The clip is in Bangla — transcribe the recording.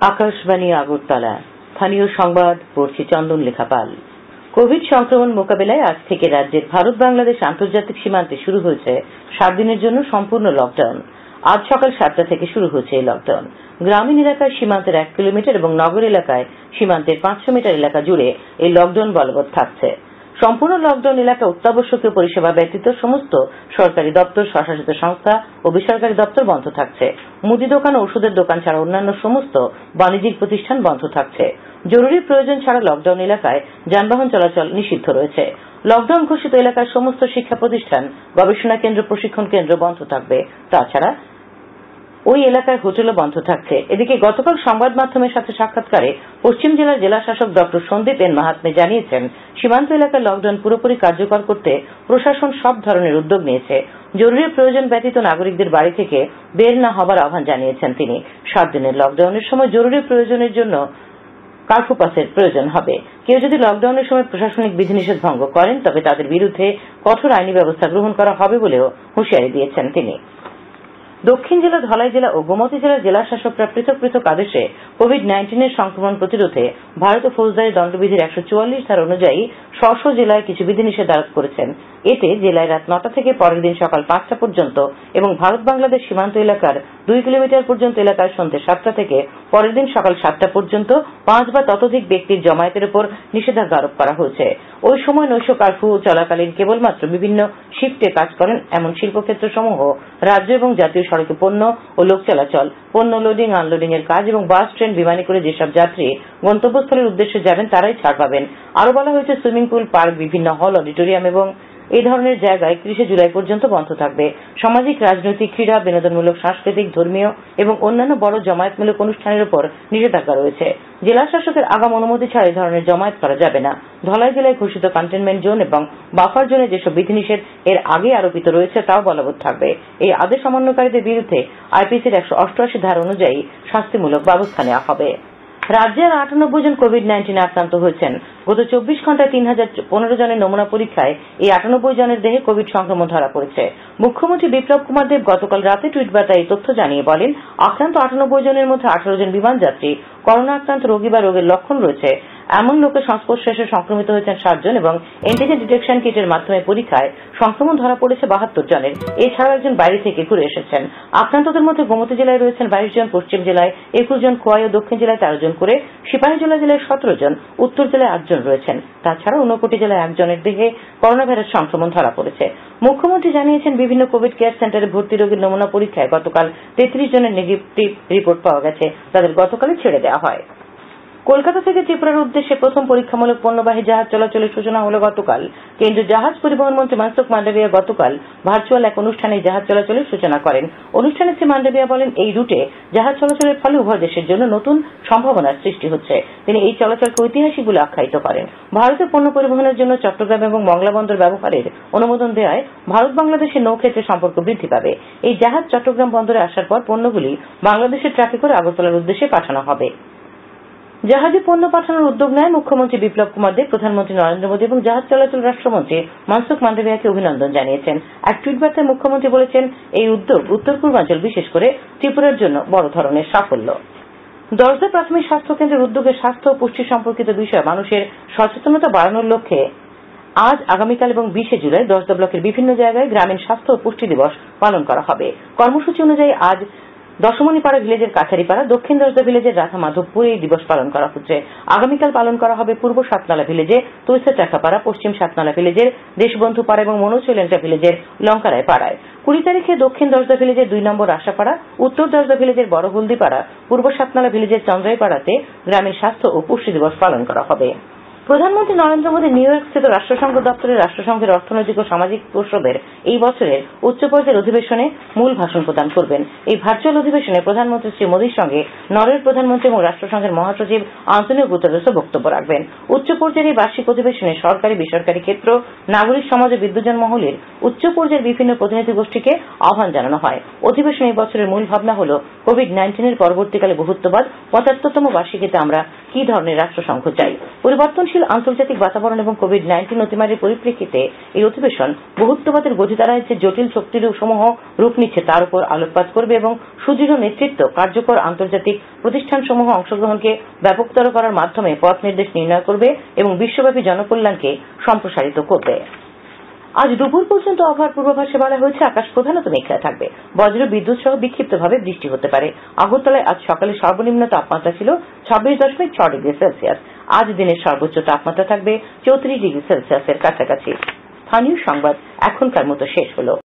আকাশবাণী আগরতলা। স্থানীয় সংবাদ পড়ছি চন্দন লেখা পাল। কোভিড সংক্রমণ মোকাবিলায় আজ থেকে রাজ্যের ভারত বাংলাদেশ আন্তর্জাতিক সীমান্তে শুরু হয়েছে 7 দিনের জন্য সম্পূর্ণ লকডাউন। আজ সকাল 7টা থেকে শুরু হচ্ছে এই লকডাউন। গ্রামীণ এলাকায় সীমান্তের 1 কিলোমিটার এবং নগর এলাকায় সীমান্তের 500 মিটার এলাকা জুড়ে এই লকডাউন বলবৎ থাকছে। সম্পূর্ণ লকডাউন এলাকা অত্যাবশ্যকীয় পরিষেবা ব্যতীত সমস্ত সরকারি দপ্তর, স্বশাসিত সংস্থা ও বেসরকারি দপ্তর বন্ধ থাকছে। মুদি দোকান ও ওষুধের দোকান ছাড়া অন্যান্য সমস্ত বাণিজ্যিক প্রতিষ্ঠান বন্ধ থাকছে। জরুরি প্রয়োজন ছাড়া লকডাউন এলাকায় যানবাহন চলাচল নিষিদ্ধ রয়েছে। লকডাউন ঘোষিত এলাকার সমস্ত শিক্ষা প্রতিষ্ঠান, গবেষণা কেন্দ্র, প্রশিক্ষণ কেন্দ্র বন্ধ থাকবে। তাছাড়া ওই এলাকায় হোটেলও বন্ধ থাকছে। এদিকে গতকাল সংবাদ মাধ্যমের সাথে সাক্ষাৎকারে পশ্চিম জেলার জেলাশাসক ডক্টর সন্দীপ এন মাহাত্মে জানিয়েছেন, সীমান্ত এলাকার লকডাউন পুরোপুরি কার্যকর করতে প্রশাসন সব ধরনের উদ্যোগ নিয়েছে। জরুরি প্রয়োজন ব্যতীত নাগরিকদের বাড়ি থেকে বের না হবার আহ্বান জানিয়েছেন তিনি। 7 দিনের লকডাউনের সময় জরুরি প্রয়োজনের জন্য কার্ফু পাসের প্রয়োজন হবে। কেউ যদি লকডাউনের সময় প্রশাসনিক বিধিনিষেধ ভঙ্গ করেন তবে তাদের বিরুদ্ধে কঠোর আইনি ব্যবস্থা গ্রহণ করা হবে বলেও হুঁশিয়ারি দিয়েছেন তিনি। দক্ষিণ জেলা, ধলাই জেলা ও গোমতী জেলার জেলাশাসকরা পৃথক পৃথক আদেশে কোভিড-19 সংক্রমণ প্রতিরোধে ভারতীয় ফৌজদারি দণ্ডবিধির 144 ধারা অনুযায়ী স্ব জেলায় কিছু বিধিনিষেধ আরোপ করেছেন। এতে জেলায় রাত 9টা থেকে পরের দিন সকাল 5টা পর্যন্ত এবং ভারত বাংলাদেশ সীমান্ত এলাকার 2 কিলোমিটার পর্যন্ত এলাকায় সন্ধ্যে 7টা থেকে পরের দিন সকাল 7টা পর্যন্ত 5 বা ততোধিক ব্যক্তির জমায়েতের উপর নিষেধাজ্ঞা আরোপ করা হয়েছে। ওই সময় নৈশ কার্ফু চলাকালীন কেবলমাত্র বিভিন্ন শিফটে কাজ করেন এমন শিল্পক্ষেত্র সমূহ, রাজ্য এবং জাতীয় সড়কে পণ্য ও লোক চলাচল, পণ্য লোডিং আনলোডিং এর কাজ এবং বাস, ট্রেন, বিমানে করে যেসব যাত্রী গন্তব্যস্থলের উদ্দেশ্যে যাবেন তারাই ছাড় পাবেন। আরো বলা হয়েছে, সুইমিং পুল, পার্ক, বিভিন্ন হল, অডিটোরিয়াম এবং এই ধরনের জায়গায় 30 জুলাই পর্যন্ত বন্ধ থাকবে। সামাজিক, রাজনৈতিক, ক্রীড়া, বিনোদনমূলক, সাংস্কৃতিক, ধর্মীয় এবং অন্যান্য বড় জমায়েতমূলক অনুষ্ঠানের উপর নিষেধাজ্ঞা রয়েছে। জেলা শাসকের আগাম অনুমতি ছাড়া এই ধরনের জমায়েত করা যাবে না। ধলাই জেলায় ঘোষিত কন্টেনমেন্ট জোন এবং বাফার জোনে যেসব বিধিনিষেধ এর আগে আরোপিত রয়েছে তাও বলবৎ থাকবে। এই আদেশ অমান্যকারীদের বিরুদ্ধে আইপিসির 188 ধারা অনুযায়ী শাস্তিমূলক ব্যবস্থা নেওয়া হবে। রাজ্যে আর 98 জন কোভিড-19 আক্রান্ত হয়েছেন। গত 24 ঘন্টায় 3015 জনের নমুনা পরীক্ষায় এই 98 জনের দেহে কোভিড সংক্রমণ ধরা পড়েছে। মুখ্যমন্ত্রী বিপ্লব কুমার দেব গতকাল রাতে টুইট বার্তায় এই তথ্য জানিয়ে বলেন, আক্রান্ত 98 জনের মধ্যে 18 জন বিমান যাত্রী, করোনা আক্রান্ত রোগী বা রোগের লক্ষণ রয়েছে এমন লোকের সংস্পর্শে এসে সংক্রমিত হয়েছেন 7 জন এবং এন্টিজেন ডিটেকশন কিটের মাধ্যমে পরীক্ষায় সংক্রমণ ধরা পড়েছে 72 জনের। এছাড়াও একজন বাইরে থেকে ঘুরে এসেছেন। আক্রান্তদের মধ্যে গোমতী জেলায় রয়েছেন 22 জন, পশ্চিম জেলায় 21 জন, খোয়াই ও দক্ষিণ জেলায় 13 জন করে, সিপাহীজলা জেলায় 17 জন, উত্তর জেলায় 8 জন রয়েছেন। তাছাড়া ঊনকোটি জেলায় 1 জনের দেহে করোনা ভাইরাস সংক্রমণ ধরা পড়েছে। মুখ্যমন্ত্রী জানিয়েছেন, বিভিন্ন কোভিড কেয়ার সেন্টারে ভর্তি রোগীর নমুনা পরীক্ষায় গতকাল 33 জনের নেগেটিভ রিপোর্ট পাওয়া গেছে। তাদের গতকালই ছেড়ে দেওয়া হয়। কলকাতা থেকে ত্রিপুরার উদ্দেশ্যে প্রথম পরীক্ষামূলক পণ্যবাহী জাহাজ চলাচলের সূচনা হল গতকাল। কেন্দ্রীয় জাহাজ পরিবহন মন্ত্রী মনসুখ মান্ডাভিয়া গতকাল ভার্চুয়াল এক অনুষ্ঠানে জাহাজ চলাচলের সূচনা করেন। অনুষ্ঠানে শ্রী মান্ডাভিয়া বলেন, এই রুটে জাহাজ চলাচলের ফলে উভয় দেশের জন্য নতুন সম্ভাবনার সৃষ্টি হচ্ছে। তিনি এই চলাচলকে ঐতিহাসিক বলে আখ্যায়িত করেন। ভারতের পণ্য পরিবহনের জন্য চট্টগ্রাম এবং মংলা বন্দর ব্যবহারের অনুমোদন দেওয়ায় ভারত বাংলাদেশের নৌক্ষেত্রে সম্পর্ক বৃদ্ধি পাবে। এই জাহাজ চট্টগ্রাম বন্দরে আসার পর পণ্যগুলি বাংলাদেশের ট্রাকে করে আগরতলার উদ্দেশ্যে পাঠানো হবে। জাহাজে পণ্য পাঠানোর উদ্যোগ নেয় মুখ্যমন্ত্রী বিপ্লব কুমার দেব, প্রধানমন্ত্রী নরেন্দ্র মোদী এবং জাহাজ চলাচল রাষ্ট্রমন্ত্রী মনসুখ মান্ডাভিয়াকে অভিনন্দন জানিয়েছেন। এক টুইট বার্তায় মুখ্যমন্ত্রী বলেছেন, এই উদ্যোগ উত্তর পূর্বাঞ্চল, বিশেষ করে ত্রিপুরার জন্য বড় ধরনের সাফল্য। দশদা প্রাথমিক স্বাস্থ্য কেন্দ্রের উদ্যোগে স্বাস্থ্য ও পুষ্টি সম্পর্কিত বিষয়ে মানুষের সচেতনতা বাড়ানোর লক্ষ্যে আজ, আগামীকাল এবং 20 জুলাই দশদা ব্লকের বিভিন্ন জায়গায় গ্রামীণ স্বাস্থ্য ও পুষ্টি দিবস পালন করা হবে। কর্মসূচি অনুযায়ী আজ দশমণিপাড়া ভিলেজের কাছারিপাড়া, দক্ষিণ দশদা ভিলেজের রাধা মাধবপুরে এই দিবস পালন করা হচ্ছে। আগামীকাল পালন করা হবে পূর্ব সাতনালা ভিলেজে, তৈসা চাকাপাড়া, পশ্চিম সাতনালা ভিলেজের দেশবন্ধু পাড়া এবং মনোচৈলেন্টা ভিলেজের লঙ্কারায় পাড়ায়। 20 তারিখে দক্ষিণ দশদা ভিলেজের 2 নম্বর আশাপাড়া, উত্তর দশদা ভিলেজের বড় হলদিপাড়া, পূর্ব সাতনালা ভিলেজের চন্দ্রাইপাড়াতে গ্রামীণ স্বাস্থ্য ও পুষ্টি দিবস পালন করা হবে। প্রধানমন্ত্রী নরেন্দ্র মোদী নিউ ইয়র্ক স্থিত রাষ্ট্রসংঘ দপ্তরে রাষ্ট্রসংঘের অর্থনৈতিক ও সামাজিক পর্ষদের এই বছরের উচ্চ পর্যায়ের অধিবেশনে মূল ভাষণ প্রদান করবেন। এই ভার্চুয়াল অধিবেশনে প্রধানমন্ত্রী শ্রী মোদীর সঙ্গে নরওয়ের প্রধানমন্ত্রী এবং রাষ্ট্রসংঘের মহাসচিব আন্তোনিও গুতেরেসও বক্তব্য রাখবেন। উচ্চ পর্যায়ের এই বার্ষিক অধিবেশনে সরকারি, বেসরকারি ক্ষেত্র, নাগরিক সমাজ ও বিদ্যুৎ মহলের উচ্চ পর্যায়ের বিভিন্ন প্রতিনিধি গোষ্ঠীকে আহ্বান জানানো হয়। অধিবেশনে এই বছরের মূল ভাবনা হল, কোভিড-19 পরবর্তীকালে বহুত্ববাদ, 75তম বার্ষিকীতে আমরা কি ধরনের রাষ্ট্রসংঘ চাই। পরিবর্তনশীল স্থিতিশীল আন্তর্জাতিক বাতাবরণ এবং কোভিড-19 অতিমারির পরিপ্রেক্ষিতে এই অধিবেশন বহুত্ববাদের গতিধারায় যে জটিল শক্তিসমূহ রূপ নিচ্ছে তার উপর আলোকপাত করবে এবং সুদৃঢ় নেতৃত্ব, কার্যকর আন্তর্জাতিক প্রতিষ্ঠানসমূহ অংশগ্রহণকে ব্যাপকতর করার মাধ্যমে পথ নির্দেশ নির্ণয় করবে এবং বিশ্বব্যাপী জনকল্যাণকে সম্প্রসারিত করবে। আজ দুপুর পর্যন্ত আবহাওয়ার পূর্বাভাসে বলা হয়েছে আকাশ প্রধানত মেঘলা থাকবে। বজ্র বিদ্যুৎ সহ বিক্ষিপ্তভাবে বৃষ্টি হতে পারে। আগরতলায় আজ সকালে সর্বনিম্ন তাপমাত্রা ছিল 26.6 ডিগ্রি সেলসিয়াস। আজ দিনের সর্বোচ্চ তাপমাত্রা থাকবে 34 ডিগ্রি সেলসিয়াসের কাছাকাছি। স্থানীয় সংবাদ এখনকার মতো শেষ হলো।